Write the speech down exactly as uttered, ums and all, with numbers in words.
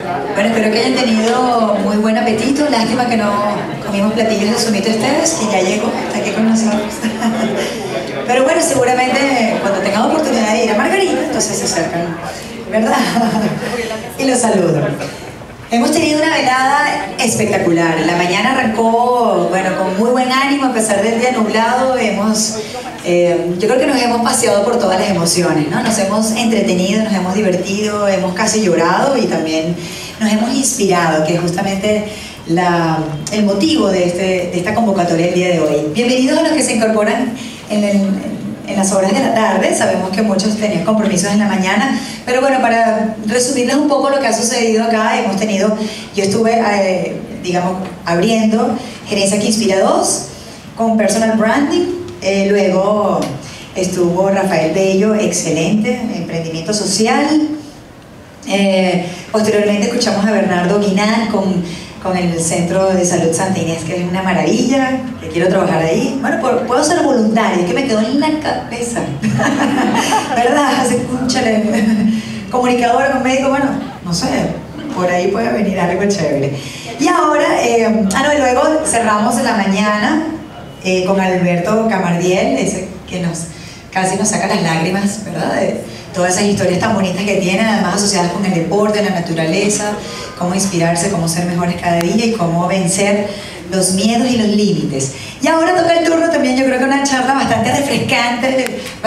Bueno, espero que hayan tenido muy buen apetito. Lástima que no comimos platillos de Sumito Esteves, que ya llegó, está aquí con nosotros. Pero bueno, seguramente cuando tengan oportunidad de ir a Margarita, entonces se acercan, ¿verdad? Y los saludo. Hemos tenido una velada espectacular. La mañana arrancó, bueno, con muy buen ánimo, a pesar del día nublado. Hemos, eh, yo creo que nos hemos paseado por todas las emociones, ¿no? Nos hemos entretenido, nos hemos divertido, hemos casi llorado y también nos hemos inspirado, que es justamente la, el motivo de, este, de esta convocatoria el día de hoy. Bienvenidos a los que se incorporan en el... en las horas de la tarde. Sabemos que muchos tenían compromisos en la mañana, pero bueno, para resumirles un poco lo que ha sucedido acá, hemos tenido, yo estuve, eh, digamos, abriendo Gerencia que Inspira dos con Personal Branding, eh, luego estuvo Rafael Bello, excelente, emprendimiento social, eh, posteriormente escuchamos a Bernardo Guinán con con el Centro de Salud Santa Inés, que es una maravilla, que quiero trabajar ahí. Bueno, puedo ser voluntaria, es que me quedó en la cabeza, ¿verdad? Escúchale, comunicadora con médico, bueno, no sé, por ahí puede venir algo chévere. Y ahora, eh, ah no, y luego cerramos en la mañana eh, con Alberto Camardiel, ese que nos casi nos saca las lágrimas, ¿verdad? De todas esas historias tan bonitas que tiene, además asociadas con el deporte, la naturaleza, cómo inspirarse, cómo ser mejores cada día y cómo vencer los miedos y los límites. Y ahora toca el turno también, yo creo que una charla bastante refrescante,